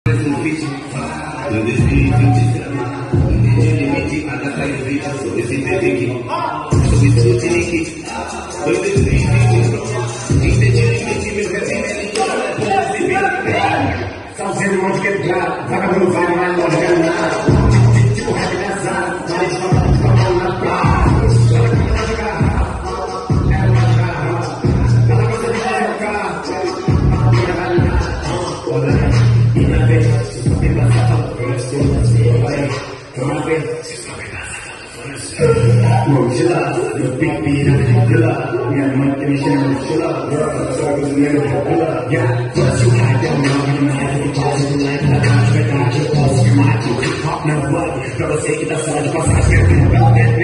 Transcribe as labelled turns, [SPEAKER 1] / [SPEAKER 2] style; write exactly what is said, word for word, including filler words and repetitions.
[SPEAKER 1] Fazendo onde quebrar, vagabundo vai na loja ganhar. Tipo rap casado, vai de falar com a mão na praça. Ela começa a jogar, ela vai jogar, ela gosta de jogar. A minha realidade, olha, e na vez, se só tem passado, eu estou na sua, uma vez, se só tem passado, mochila, eu tenho pira de mochila. Minha mãe tem me chamando de mochila, só que os negros de mochila. Yeah, what's your high down, now you're mad. Verdade, eu posso te matar. Não vai, pra você que tá só de passagem.